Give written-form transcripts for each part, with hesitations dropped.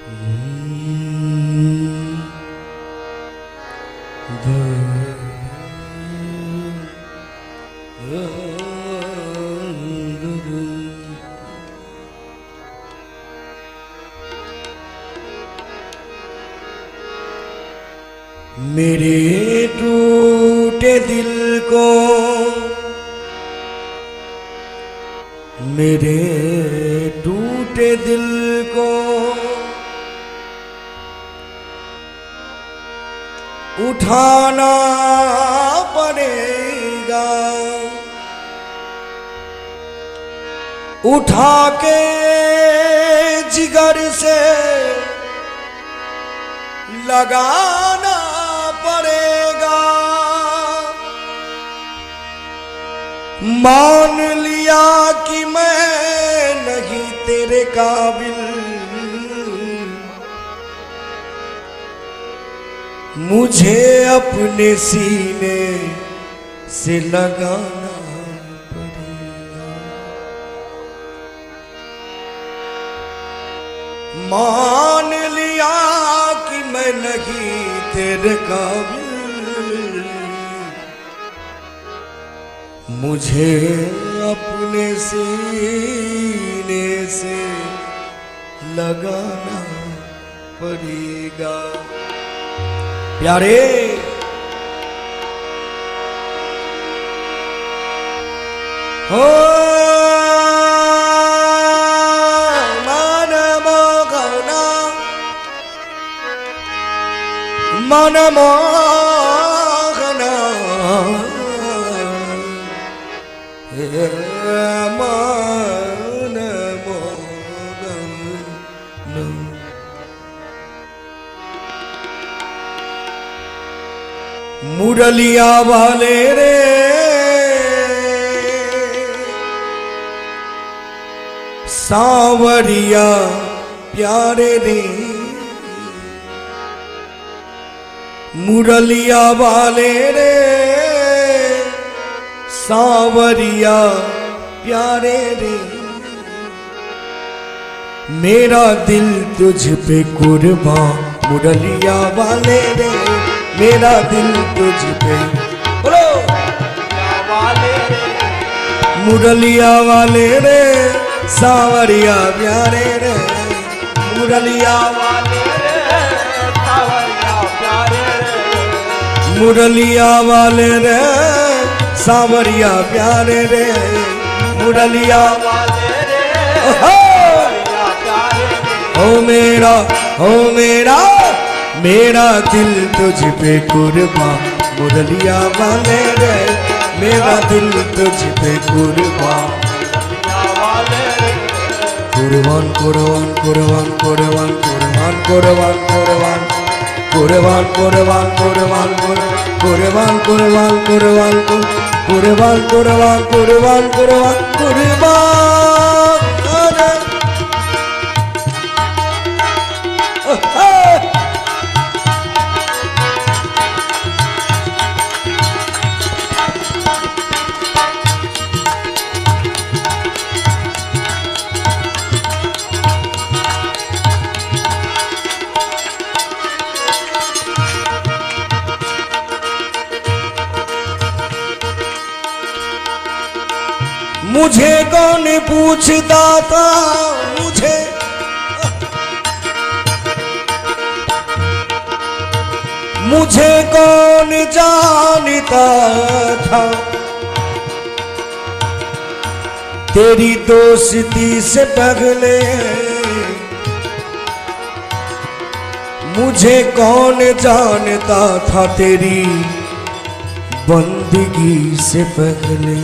मेरे टूटे दिल को, मेरे टूटे दिल को उठाना पड़ेगा, उठा के जिगर से लगाना पड़ेगा। मान लिया कि मैं नहीं तेरे काबिल, मुझे अपने सीने से लगाना पड़ेगा। मान लिया कि मैं नहीं तेरे काबिल, मुझे अपने सीने से लगाना पड़ेगा। प्यारे हो मन मोहना, मन मोहना, मन मोहना। मुरलिया वाले रे सांवरिया प्यारे रे, मुरलिया वाले रे सांवरिया प्यारे रे। मेरा दिल तुझ पे कुर्बान मुरलिया वाले रे, मेरा दिल तुझ पे बोलो वाले रे, मुरलिया वाले रे सांवरिया प्यारे रे, मुरलिया वाले रे सांवरिया प्यारे रे, मुरलिया वाले रे सांवरिया प्यारे रे, मुरलिया वाले रे सांवरिया प्यारे रे। ओ मेरा, ओ मेरा, मेरा दिल तुझ पे कुर्बान मुरलिया वाले रे, मेरा दिल तुझ पे कुर्बान वाले रे। कुर्बान कुर्बान कुर्बान कुर्बान कुर्बान कुर्बान कुर्बान कुर्बान कुर्बान कुर्बान कुर्बान कुर्बान कुर्बान कुर्बान कुर्बान कुर्बान कुर्बान कुर्बान कुर्बान। मुझे कौन पूछता था, मुझे कौन जानता था, तेरी दोस्ती से पहले मुझे कौन जानता था, तेरी बंदगी से पहले।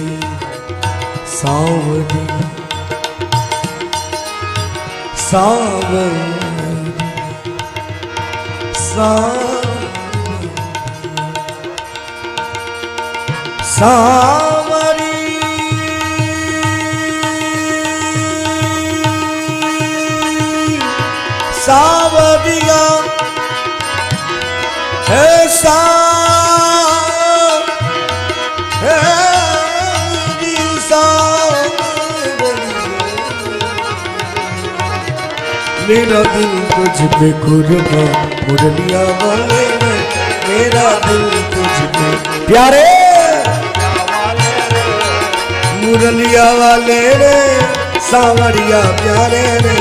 सांवरी सांवरी सांवरी सांवरिया है मेरा दिल तुझ पे कुर्बान मुरलिया वाले रे, मेरा दिल तुझ पे प्यारे मुरलिया वाले रे, सांवरिया प्यारे रे,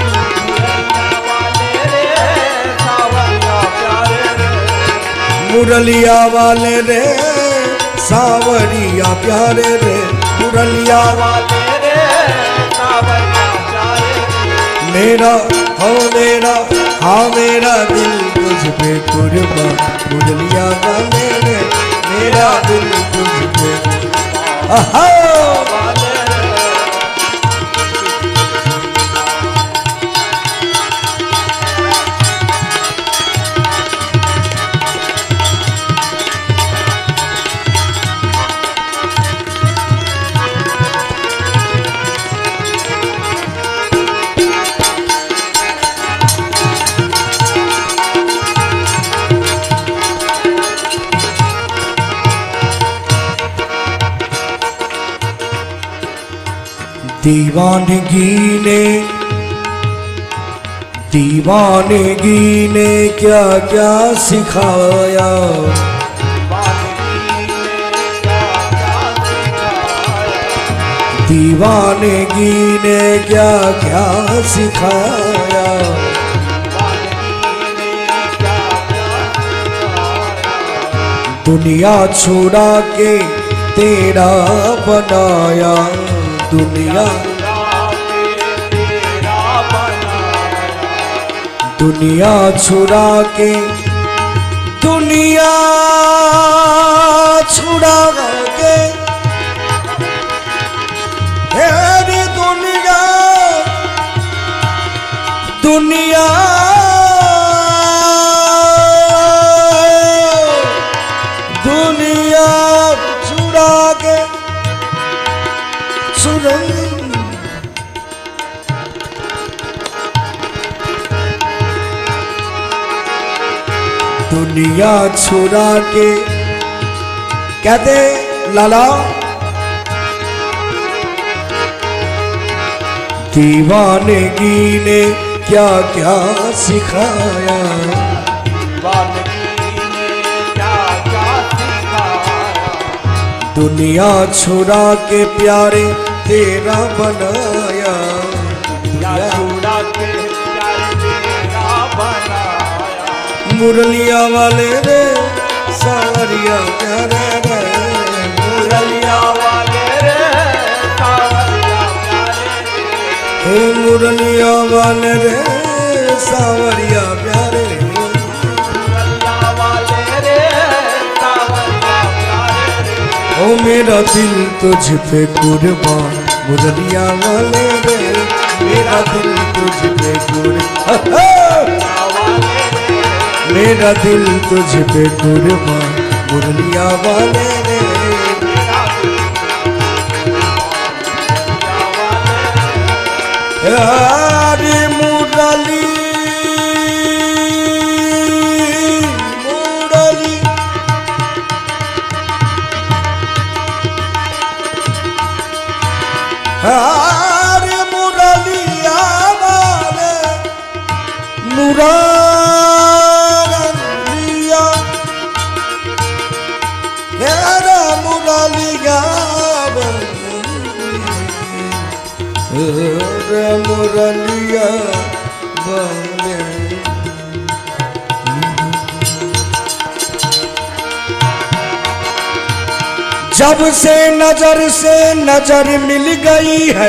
मुरलिया वाले रे, सांवरिया प्यारे रे, मुरलिया वाले रे, सांवरिया प्यारे रे। मेरा हो मेरा हाँ मेरा दिल तुझ पे कुर्बान मुरलिया वाले रे, मेरा दिल तुझ पे आहा। दीवानगी ने क्या क्या सिखाया, दीवानगी ने क्या क्या सिखाया, दुनिया छुड़ा के तेरा बनाया, दुनिया दुनिया छुड़ा के दुनिया छुड़ा के तेरी दुनिया दुनिया दुनिया छुड़ा के सुरंग दुनिया छुड़ा के कहते लाला दीवानगी ने क्या क्या सिखाया, दीवानगी ने क्या क्या सिखाया, दुनिया छुड़ा के प्यारे तेरा बनाया, दुनिया छुड़ा के प्यारे तेरा बनाया, मुरलिया वाले रे सावरिया प्यारे रे, मुरलिया वाले रे सावरिया प्यारे रे, हे मुरलिया वाले रे सावरिया प्यारे रे, मुरलिया वाले रे सावरिया प्यारे रे। ओ मेरा दिल तुझ पे कुर्बान मुरलिया वाले रे, मेरा दिल तुझ पे कुर्बान, मेरा दिल तुझ पे कुर्बान मुरलिया वाले रे, यारे मुरली मुरली यारे मुरलिया वाले मुरलिया मेरा मुरलिया मुरलिया वाले। जब से नजर मिल गई है,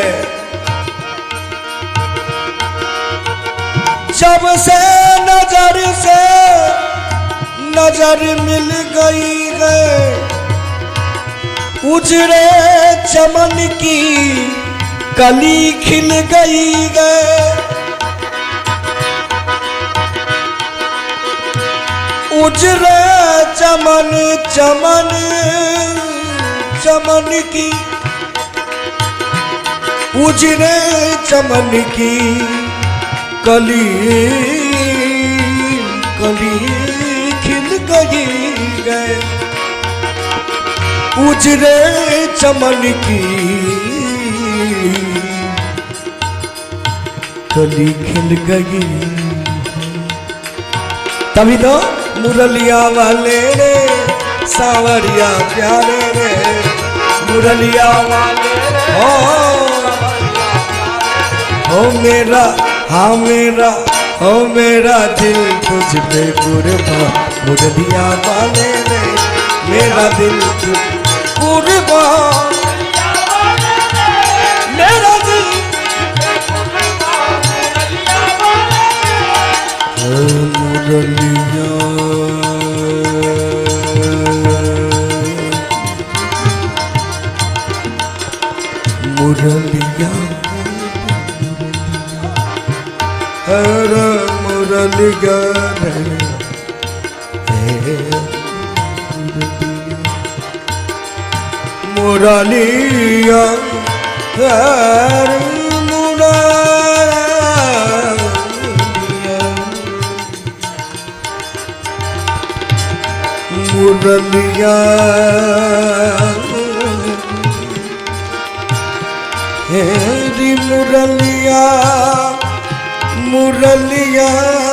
जब से नजर मिल गई है, उजड़े चमन की कली खिल गई है, उजड़े चमन की उजड़े चमन की कली खिल गई है, उजड़े चमन की कली खिल गई। तभी तो मुरलिया वाले रे सावरिया प्यारे रे, मुरलिया वाले ओ मेरा, हाँ मेरा, ओ मेरा दिल तुझ पे कुर्बान, मुरलिया वाले रे मेरा दिल तुझ कुर्बान, मेरा दिल मुरलिया मुरलिया हरे मुरलिया मुरलिया हरे मुरलिया हेरी मुरलिया मुरलिया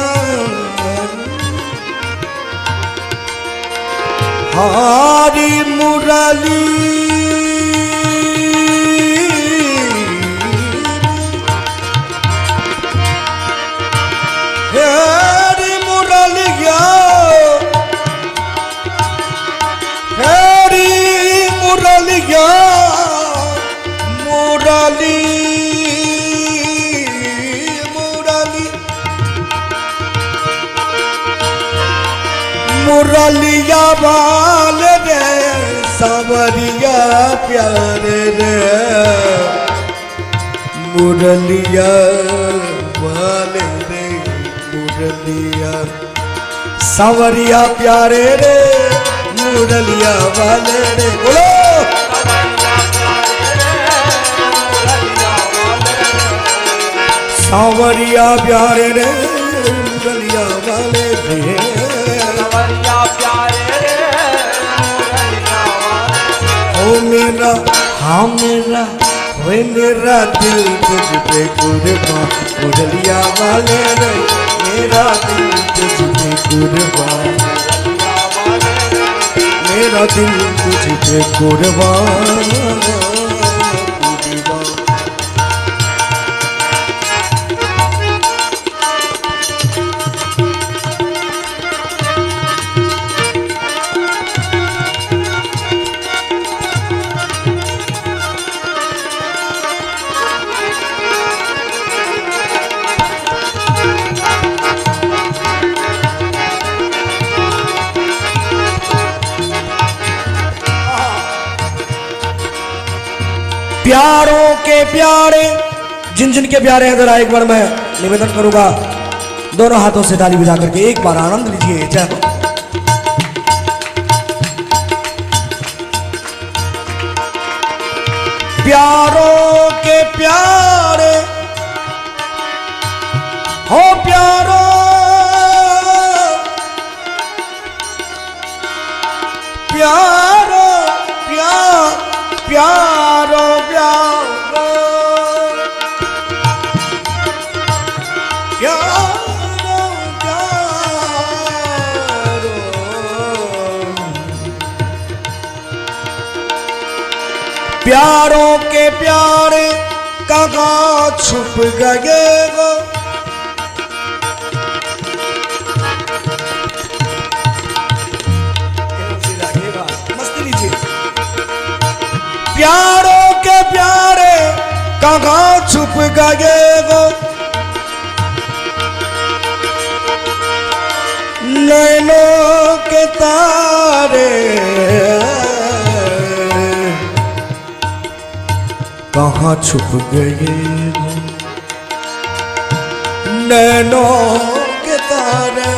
हारी मुरली हेरी मुरलिया हेरी मुरलिया मुरली मुरली मुरलिया वाले रे सावरिया प्यारे रे, मुरलिया वाले रे मुरलिया सावरिया प्यारे रे, मुरलिया वाले रे बोलो सावरिया प्यारे रे, मुरलिया वाले रे सावरिया प्यारे रे, ओ मेरा, हाँ मेरा, वे मेरा दिल तुझ पे कुर्बान, मुरलिया वाले रे मेरा दिल तुझ पे कुर्बान, मेरा दिल तुझ पे कुर्बान। प्यारों के प्यारे, जिन जिन के प्यारे हैं जरा एक बार मैं निवेदन करूंगा दोनों हाथों से ताली बजा करके एक बार आनंद लीजिए। जय प्यारों के प्यारे हो प्यारों प्यारो प्यार प्यारो प्यारो प्यारो प्यारो प्यारों के प्यारे कहाँ छुप गए वो, प्यारों के प्यारे कहाँ छुप गए वो, नैनों के तारे कहाँ छुप गए वो, नैनों के तारे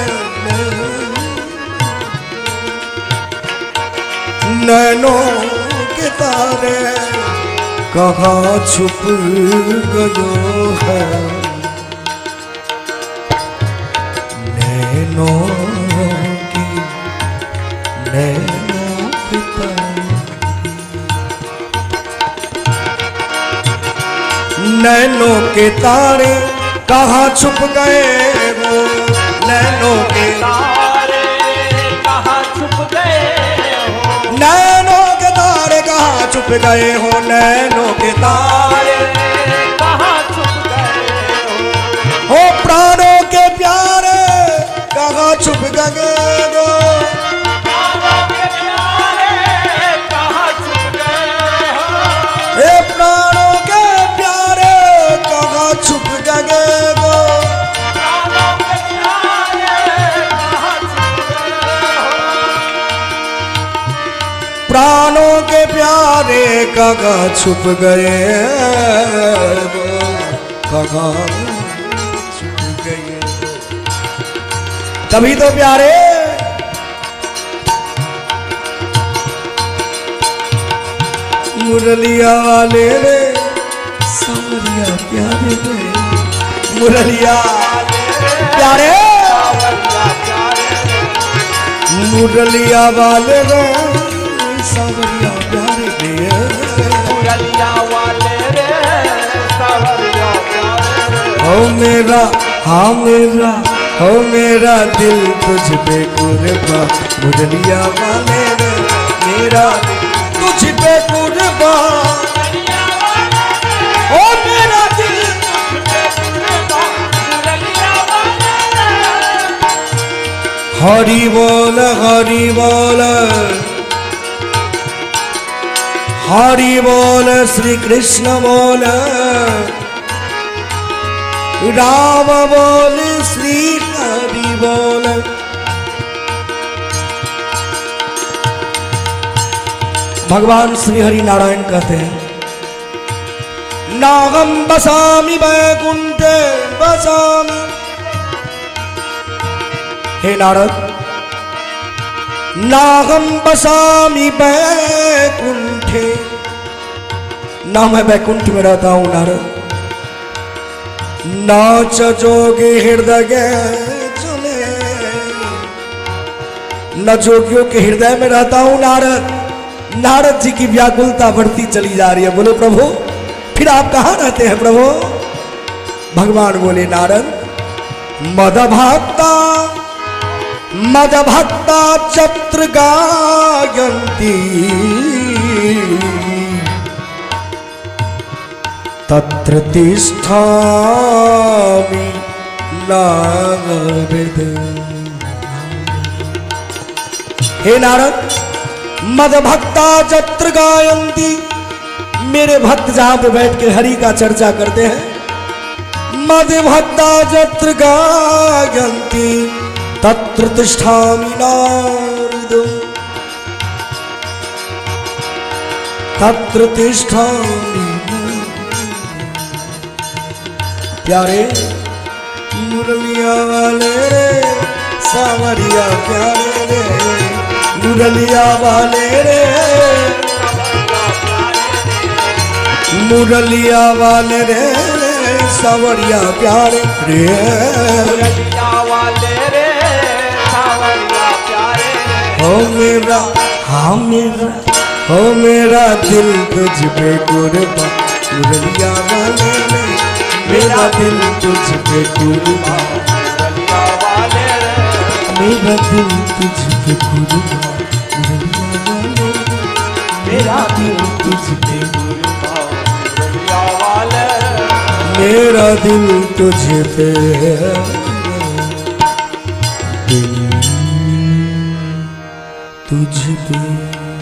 नैनों के तारे कहाँ छुप गयो है, नैनों की नैनों के तारे नैनों के तारे कहाँ छुप गए वो नैनों के तारे, कहाँ छुप गए हो नैनों के तारे, कहाँ छुप गए हो नैनों के तारे, कहाँ छुप गए हो प्राणों के प्यारे, कहाँ छुप गए वो प्राणों के प्यारे, कहाँ छुप गए हो हे प्राणों के प्यारे, कहाँ छुप गए वो प्राणों के प्यारे, कहाँ छुप गए हो प्राणों के प्यारे, कहाँ छुप गए वो, कहाँ छुप गए। तभी तो प्यारे मुरलिया वाले रे सावरिया प्यारे रे, मुरलिया प्यारे मुरलिया वाले रे सावरिया प्यारे रे, मुरलिया वाले रे सावरिया प्यारे रे। हो मेरा हाँ मेरा, हो मेरा दिल तुझ पे कुर्बान, मुरलिया वाले रे मेरा तुझ पे कुर्बान, ओ मेरा दिल हरि बोल हरि बोल, हरि बोल श्री कृष्ण बोल, राम बोल श्री हरि बोल। भगवान श्री हरि नारायण कहते हैं, नाहम बसामि वैकुंठे बसामि। हे नारद, नाहम बसामि वैकुंठे, ना मैं वैकुंठ में रहता हूं नारद, नाच जोगी हृदय चले, न जोगियों के हृदय में रहता हूं नारद। नारद जी की व्याकुलता बढ़ती चली जा रही है। बोले प्रभु फिर आप कहाँ रहते हैं प्रभु? भगवान बोले नारद, मदभक्ता मदभक्ता चत्र गायन्ति तत्र तिष्ठामि नारद। हे नारद, मदभक्ता जत्र गायन्ति, मेरे भक्त जहां पे बैठ के हरि का चर्चा करते हैं, मदभक्ता जत्र गायन्ति तत्र तिष्ठामि नारद, तत्र तिष्ठामि। प्यारे मुरलिया वाले रे सावरिया प्यारे रे, मुरलिया वाले रे मुरलिया वाले रे सावरिया प्यारे रे, मुरलिया वाले रे सावरिया प्यारे रे। हो मेरा हाँ मेरा, हो मेरा दिल तुझ पे कुर्बान, मुरलिया वाले रे मेरा दिल तुझ पे कुर्बान, मुरलिया वाले रे मेरा दिल तुझ पे कुर्बान, मुरलिया वाले रे मेरा दिल तुझ पे कुर्बान, मुरलिया वाले रे मेरा दिल तुझ पे, दिल तुझ पे।